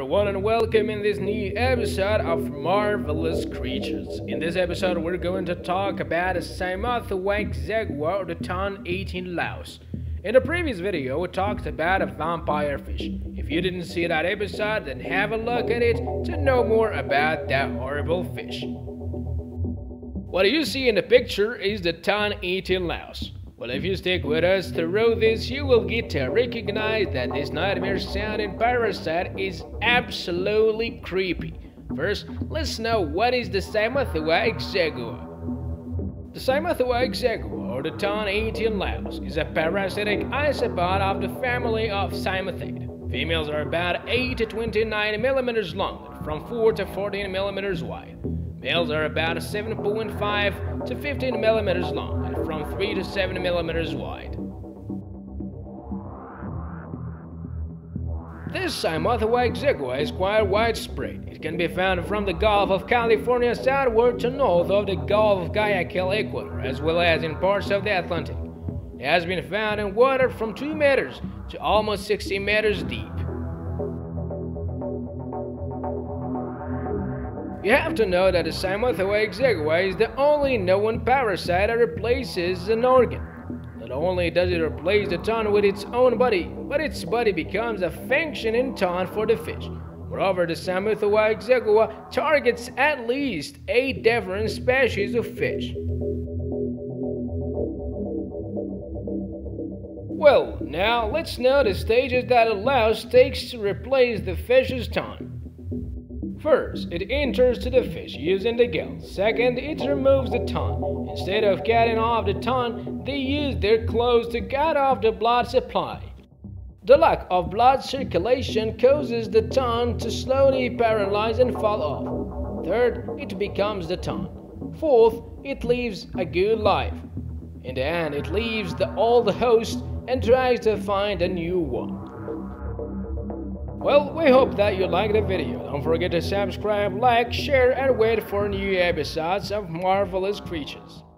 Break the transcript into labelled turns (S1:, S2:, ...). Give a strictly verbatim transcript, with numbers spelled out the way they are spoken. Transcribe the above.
S1: everyone and welcome in this new episode of Marvelous Creatures. In this episode we're going to talk about a Plymouth white jaguar, the Ton eighteen louse. In the previous video we talked about a vampire fish. If you didn't see that episode, then have a look at it to know more about that horrible fish. What you see in the picture is the Ton eighteen louse. Well, if you stick with us through this, you will get to recognize that this nightmare-sounding parasite is absolutely creepy. First, let's know what is the Plymouth white jaguar. The Plymouth white jaguar, or the Ton eighteen louse, is a parasitic isopod of the family of Cymothidae. Females are about eight to twenty-nine millimeters long and from four to fourteen millimeters wide. Males are about seven point five to fifteen millimeters long and from three to seven millimeters wide. This Plymouth white jaguar is quite widespread. It can be found from the Gulf of California southward to north of the Gulf of Guayaquil, Ecuador, as well as in parts of the Atlantic. It has been found in water from two meters to almost sixty meters deep. You have to know that the Plymouth white jaguar is the only known parasite that replaces an organ. Not only does it replace the ton with its own body, but its body becomes a functioning ton for the fish. Moreover, the Plymouth white jaguar targets at least eight different species of fish. Well, now let's know the stages that a louse takes to replace the fish's ton. First, it enters to the fish using the gills. Second, it removes the ton. Instead of cutting off the ton, they use their claws to cut off the blood supply. The lack of blood circulation causes the ton to slowly paralyze and fall off. Third, it becomes the ton. Fourth, it lives a good life. In the end, it leaves the old host and tries to find a new one. Well, we hope that you liked the video. Don't forget to subscribe, like, share, and wait for new episodes of Marvelous Creatures.